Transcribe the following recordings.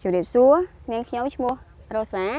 chủ đề xúa nên nhóm mua Rosa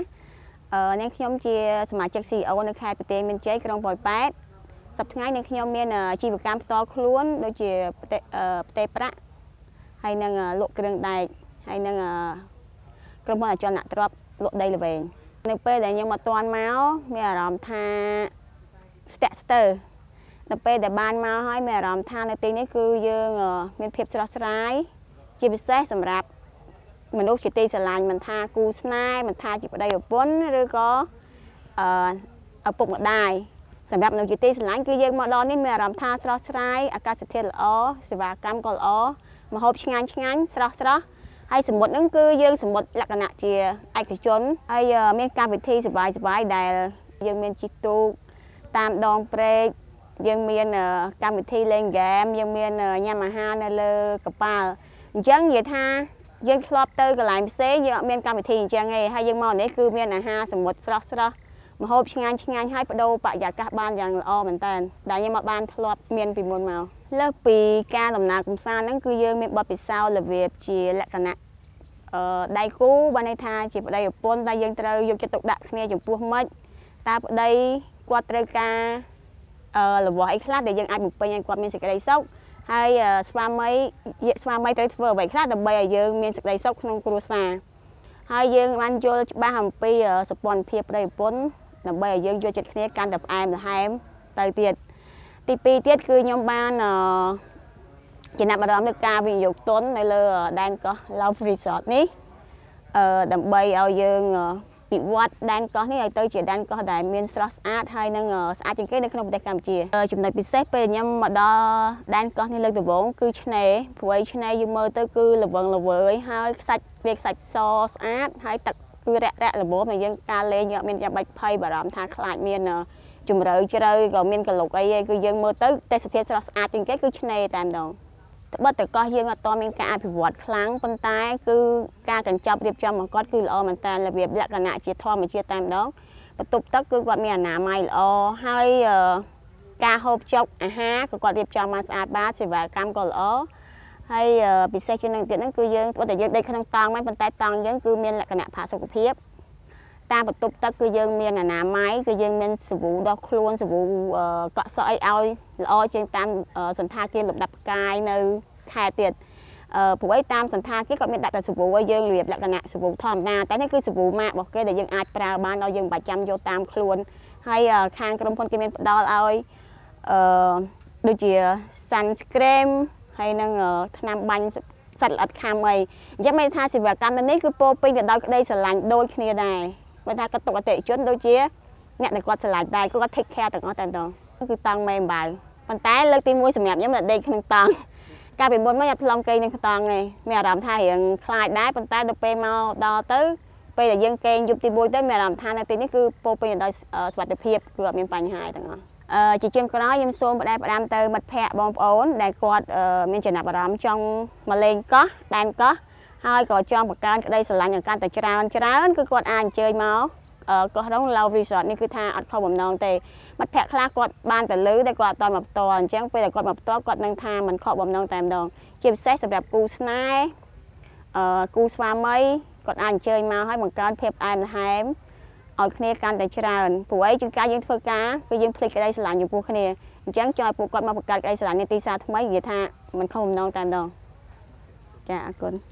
nên nhóm chiaสมาชิก CEO នៅខេត្តប្រទេសមានជ័យក្រុងប៉ោយប៉ែតសប្តាហ៍ថ្ងៃនឹងខ្ញុំមានជីវកម្មផ្ទាល់ខ្លួនដូចជាផ្ទៃប្រាក់ហើយនឹងលក់គ្រឿងដែកហើយនឹងក្រុមហ៊ុនអចលនទ្រព្យលក់ដីល្វែងនៅពេលដែលខ្ញុំមកទាន់មកមានអារម្មណ៍ថាស្ទាក់ស្ទើរនៅពេលដែលបានមកហើយមានអារម្មណ៍ថានៅទីនេះគឺយើងមានភាពស្រស់ស្រាយជាពិសេសសម្រាប់មនុស្សជាទីស្រឡាញ់មិនថាគូស្នេហ៍មិនថាជាប្តីប្រពន្ធឬក៏ឪពុកម្ដាយសម្រាប់មនុស្សជាទីស្រឡាញ់គឺយើងមកដល់នេះមានអារម្មណ៍ថាស្រស់ស្រាយអាកាសធាតុល្អសេវាកម្មក៏ល្អម្ហូបឆ្ងាញ់ស្រស់ហើយសមុទ្រហ្នឹងគឺយើងសមុទ្រលក្ខណៈជាឯកជនហើយមានកម្មវិធីសប្បាយដែលយើងមានជិះទូកតាមដងព្រែកយើងមានកម្មវិធីលេងហ្គេមយើងមានញ៉ាំអាហារនៅលើកប៉ាល់អញ្ចឹងនិយាយថាយើងធ្លាប់ទៅកន្លែងផ្សេងយើងអត់មានកម្មវិធីអញ្ចឹងទេហើយយើងមកនេះគឺមានអាហារសមុទ្រស្រស់ម្ហូបឆ្ងាញ់ហើយបដូរបរិយាកាសបានយ៉ាងល្អមែនតើដែលយើងមកបានធ្លាប់មានពីមុនមកលើសពីការដំណើរកម្សាន្តហ្នឹងគឺយើងមានបទពិសោធន៍របៀបជាលក្ខណៈដៃគូបានន័យថាជាប្តីប្រពន្ធតែយើងត្រូវយកចិត្តទុកដាក់គ្នាចំពោះម៉េចតើប្តីគាត់ត្រូវការរបស់អីខ្លះដែលយើងអាចបំពេញឲ្យគាត់មានសេចក្តីសុខហើយស្វាមីត្រូវធ្វើអ្វីខ្លះដើម្បីឲ្យយើងមានសេចក្តីសុខក្នុងគ្រួសារហើយយើងបានយល់ច្បាស់អំពីសម្ព័ន្ធភាពប្តីប្រពន្ធដើម្បីឲ្យយើងយល់ចិត្តគ្នាកាន់តែផ្អែមល្ហែមទៅទៀតទី2ទៀតគឺខ្ញុំបានចំណាប់អារម្មណ៍លើការវិនិយោគទុននៅលើដែនកោះ Love Resort នេះដើម្បីឲ្យយើងពិវត្តដែនកោះនេះឲ្យទៅជាដែនកោះដែលមានស្រស់ស្អាតហើយនឹងស្អាតជាងគេនៅក្នុងប្រទេសកម្ពុជាចំណុចពិសេសពេលខ្ញុំមកដល់ដែនកោះនេះលើកដំបូងគឺឆ្នេរព្រោះឆ្នេរយើងមើលទៅគឺល្វឹងល្វើយហើយខ្សាច់សស្អាតហើយទឹកគឺរាក់ល្មមហើយយើងការលេងយើងអត់មានចាំបាច់ភ័យបារម្ភថាខ្លាចមានជំរឿជ្រៅក៏មានកលុកអីគឺយើងមើលទៅទេសភាពស្រស់ស្អាតជាងគេគឺឆ្នេរតែម្ដងត្បិតតែកោះយើងអត់ទាន់មានការអភិវឌ្ឍខ្លាំងប៉ុន្តែគឺការកញ្ចប់រៀបចំរបស់គាត់គឺល្អមែនតើរបៀបលក្ខណៈជាធម្មជាតិតែម្ដងបន្ទប់ទឹកគឺគាត់មានអនាម័យល្អហើយការហូបចុកអាហារក៏គាត់រៀបចំមកស្អាតបាតសេវាកម្មក៏ល្អហើយពិសេសជាងនឹងទៀតហ្នឹងគឺយើងគាត់តែយើងដេកក្នុងតង់ហ្នឹងប៉ុន្តែតង់យើងគឺមានលក្ខណៈផាសុខភាពតាមបន្ទប់ទឹកគឺយើងមានអនាម័យគឺយើងមានសាប៊ូដោះខ្លួនសាប៊ូកក់សក់អីឲ្យល្អជាងតាមសន្តាគារលំដាប់ផ្កាយនៅខេត្តទៀតព្រោះតាមសន្តាគារគាត់មានដាក់តែសាប៊ូឲ្យយើងរៀបលក្ខណៈសាប៊ូធម្មតាតែនេះគឺសាប៊ូម៉ាករបស់គេដែលយើងអាចប្រើបានដោយយើងមិនបាច់ចាំយកតាមខ្លួនហើយខាងក្រុមហ៊ុនគេមានផ្ដល់ឲ្យដូចជា sunscreen ហើយនឹងថ្នាំបាញ់សត្វល្អិតខាំអីអញ្ចឹងមានថាសេវាកម្មនេះគឺពោពេញទៅដោយក្តីស្រឡាញ់ដូចគ្នាដែរបើថាគាត់ទុកអតិថិជនដូចជាអ្នកដែលគាត់ស្រឡាញ់ដែរគាត់ take care ទាំងអស់តែម្ដងគឺតង់មេអំបៅប៉ុន្តែលើកទី1សម្រាប់ខ្ញុំដេកក្នុងតង់កាលពីមុនមកខ្ញុំឆ្លងគេនឹងតង់ឯងមានអារម្មណ៍ថារៀងខ្លាចដែរប៉ុន្តែដល់ពេលមកដល់ទៅពេលដែលយើងគេងយប់ទី1ទៅមានអារម្មណ៍ថានៅទីនេះគឺពោពេញទៅដោយសុវត្ថិភាពគឺអត់មានបញ្ហាទាំងអស់ជាជាងក្រោយខ្ញុំសូមផ្ដែផ្ដាំទៅមិត្តភ័ក្តិបងប្អូនដែលគាត់មានចំណាប់អារម្មណ៍ចង់មកលេងកោះដែនកោះហើយក៏ចង់បង្កើនក្តីស្រឡាញ់កាន់តែច្រើនគឺគាត់អាចអញ្ជើញមកកោះរង Love Resort នេះគឺថាអត់ខុសបំណងទេមិត្តភ័ក្តិខ្លះគាត់បានទៅលើតែគាត់អត់តមកផ្ទាល់អញ្ចឹងពេលដែលគាត់មកផ្ទាល់គាត់នឹងថាមិនខុសបំណងតែម្ដងជាពិសេសសម្រាប់គូស្នេហ៍គូស្វាមីគាត់អាចអញ្ជើញមកឲ្យបង្កើនភាពផ្អែមល្ហែមឲ្យគ្នាកាន់តែច្រើនព្រោះអីជាងការយើងធ្វើការគឺយើងភ្លេចក្តីស្រឡាញ់ចំពោះគ្នាអញ្ចឹងចង់ឲ្យពួកគាត់មកបង្កើតក្តីស្រឡាញ់ในទីសាថ្មីនិយាយថាមិនខុសបំណងតែម្ដងចាអរគុណ